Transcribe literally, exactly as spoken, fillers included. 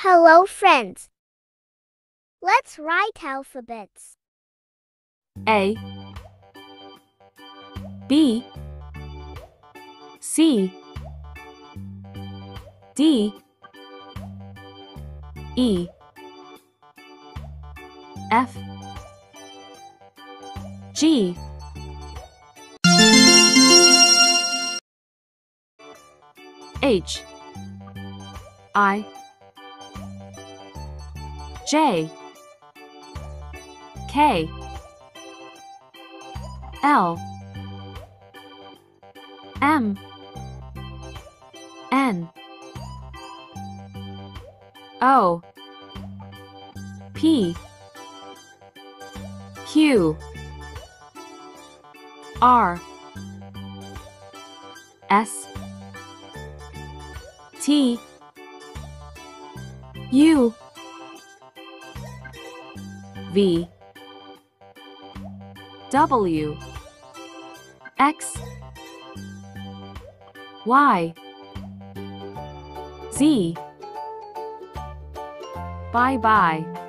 Hello friends. Let's write alphabets. A B C D E F G H I J K L M N O P Q R S T U V W X Y Z. Bye bye.